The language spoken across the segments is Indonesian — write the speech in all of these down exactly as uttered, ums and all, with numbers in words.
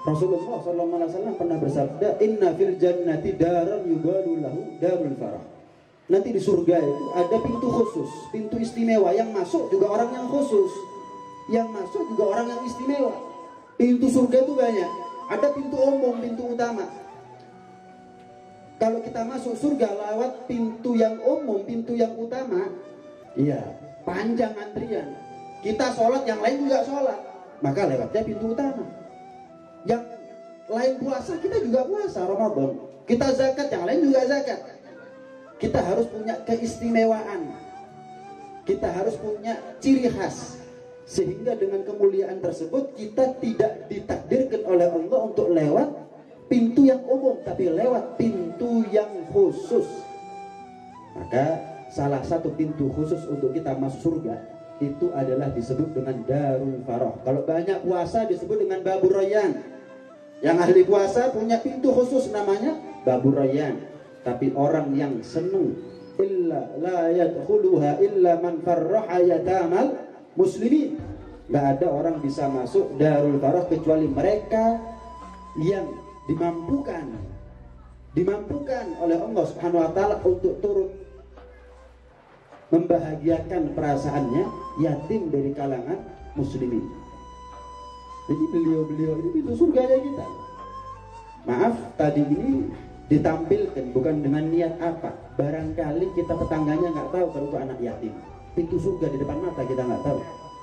Rasulullah shallallahu alaihi wasallam pernah bersabda, inna fil jannati daran yuqalu lahu darul farah. Nanti di surga itu ada pintu khusus, pintu istimewa, yang masuk juga orang yang khusus, yang masuk juga orang yang istimewa. Pintu surga itu banyak, ada pintu umum, pintu utama. Kalau kita masuk surga lewat pintu yang umum, pintu yang utama, iya, panjang antrian. Kita sholat, yang lain juga sholat, maka lewatnya pintu utama. Yang lain puasa, kita juga puasa Ramadan. Kita zakat, yang lain juga zakat. Kita harus punya keistimewaan, kita harus punya ciri khas, sehingga dengan kemuliaan tersebut kita tidak ditakdirkan oleh Allah untuk lewat pintu yang umum, tapi lewat pintu yang khusus. Maka salah satu pintu khusus untuk kita masuk surga itu adalah disebut dengan Darul Farah. Kalau banyak puasa disebut dengan Babur Rayyan. Yang ahli puasa punya pintu khusus namanya Babur Rayyan. Tapi orang yang senang, illa la yadkhuluha illa man farraha yatamal muslimin. Nggak ada orang bisa masuk Darul Farah kecuali mereka yang dimampukan dimampukan oleh Allah Subhanahu wa taala untuk turut membahagiakan perasaannya yatim dari kalangan muslimin. Jadi beliau-beliau ini itu surganya kita. Maaf, tadi ini ditampilkan bukan dengan niat apa. Barangkali kita tetangganya nggak tahu kalau itu anak yatim. Pintu surga di depan mata kita nggak tahu.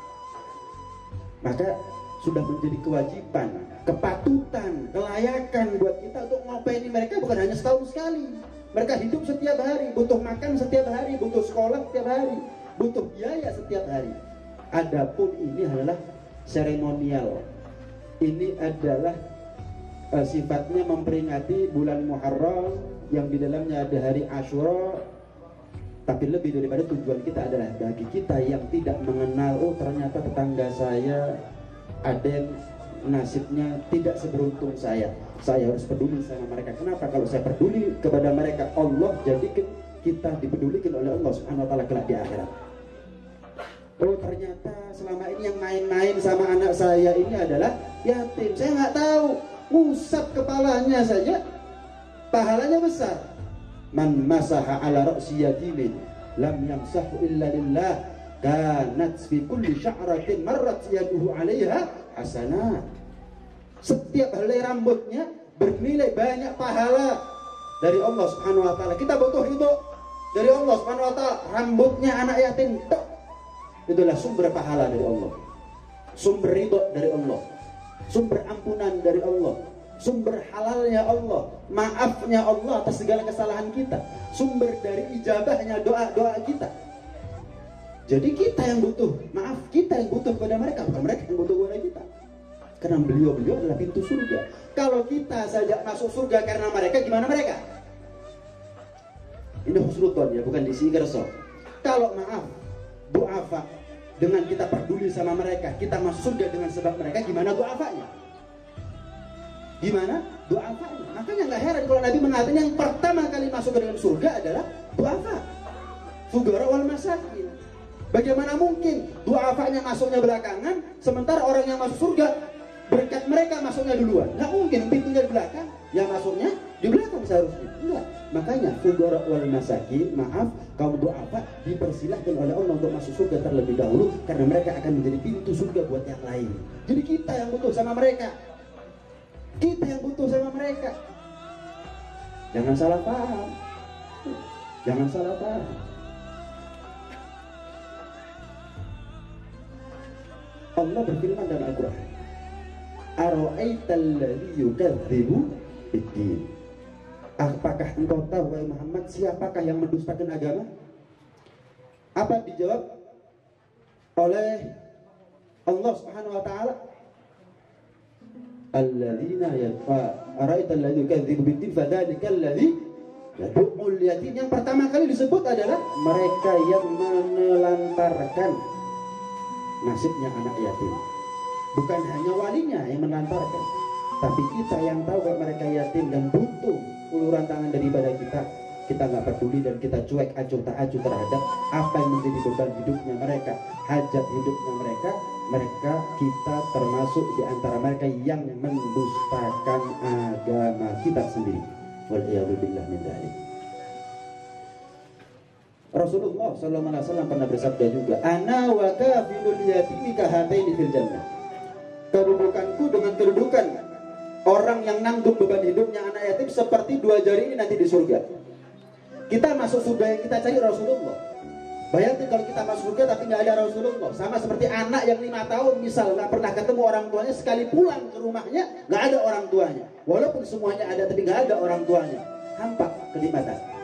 Maka sudah menjadi kewajiban, kepatutan, kelayakan buat kita untuk ngopeni mereka bukan hanya setahun sekali. Mereka hidup setiap hari, butuh makan setiap hari, butuh sekolah setiap hari, butuh biaya setiap hari. Adapun ini adalah seremonial. Ini adalah Uh, sifatnya memperingati bulan Muharram yang di dalamnya ada hari Asyura. Tapi lebih daripada tujuan kita adalah bagi kita yang tidak mengenal, oh ternyata tetangga saya ada yang nasibnya tidak seberuntung saya, saya harus peduli sama mereka. Kenapa? Kalau saya peduli kepada mereka, Allah jadikan kita dipedulikan oleh Allah Subhanahu wa taala kelak di akhirat. Oh ternyata selama ini yang main-main sama anak saya ini adalah yatim, saya nggak tahu. Ngusap kepalanya saja pahalanya besar. Man masaha ala ra'si yatimin lam yamsahu illa lillah kanat fi kulli sya'ratin marrat yaduhu 'alaiha hasanat. Setiap helai rambutnya bernilai banyak pahala dari Allah Subhanahu wa taala. Kita butuh itu dari Allah Subhanahu wa taala. Rambutnya anak yatim itulah sumber pahala dari Allah, sumber ridho dari Allah, sumber ampunan dari Allah, sumber halalnya Allah, maafnya Allah atas segala kesalahan kita, sumber dari ijabahnya doa-doa kita. Jadi kita yang butuh maaf, kita yang butuh kepada mereka, bukan mereka yang butuh kepada kita. Karena beliau-beliau adalah pintu surga. Kalau kita saja masuk surga karena mereka, gimana mereka? Ini husnudzon ya, bukan diisi kerso. Kalau maaf, du'afa, dengan kita peduli sama mereka, kita masuk surga dengan sebab mereka, gimana du'afanya? Gimana du'afanya? Makanya nggak heran kalau Nabi mengatakan yang pertama kali masuk ke dalam surga adalah du'afa, fuqara wal masakin. Bagaimana mungkin du'afanya masuknya belakangan, sementara orang yang masuk surga berkat mereka masuknya duluan? Nggak mungkin, pintunya di belakang, yang masuknya di belakang seharusnya. Enggak. Makanya fuqara wal masakin, maaf, kaum du'afa dipersilahkan oleh Allah untuk masuk surga terlebih dahulu, karena mereka akan menjadi pintu surga buat yang lain. Jadi kita yang butuh sama mereka, kita yang butuh sama mereka. Jangan salah paham, jangan salah paham. Allah berfirman dalam Al-Quran, Ara'aital ladzi yukadzibu biddin. Apakah engkau tahu wahai Muhammad siapakah yang mendustakan agama? Apa dijawab oleh Allah Subhanahu wa taala? Alladzina yadfa ara'aital ladzi yukadzibu biddin fadzalika alladzi yad'ul yatim. Yang pertama kali disebut adalah mereka yang menelantarkan nasibnya anak yatim. Bukan hanya walinya yang menelantarkan, tapi kita yang tahu bahwa mereka yatim dan butuh uluran tangan daripada kita. Kita nggak peduli dan kita cuek acuh tak acuh terhadap apa yang menjadi beban hidupnya mereka, hajat hidupnya mereka. mereka kita termasuk di antara mereka yang mendustakan agama kita sendiri. Wal'iyadzubillah min dzalik. Rasulullah sallallahu alaihi wasallam pernah bersabda juga, ana wa kafilul yatimi kahataini fil jannah. Kedudukanku dengan kedudukan orang yang nanggung beban hidupnya anak yatim seperti dua jari ini nanti di surga. Kita masuk surga yang kita cari Rasulullah. Bayangkan kalau kita masuk surga tapi nggak ada Rasulullah, sama seperti anak yang lima tahun misal nggak pernah ketemu orang tuanya, sekali pulang ke rumahnya nggak ada orang tuanya, walaupun semuanya ada tapi nggak ada orang tuanya, hampa kenikmatan.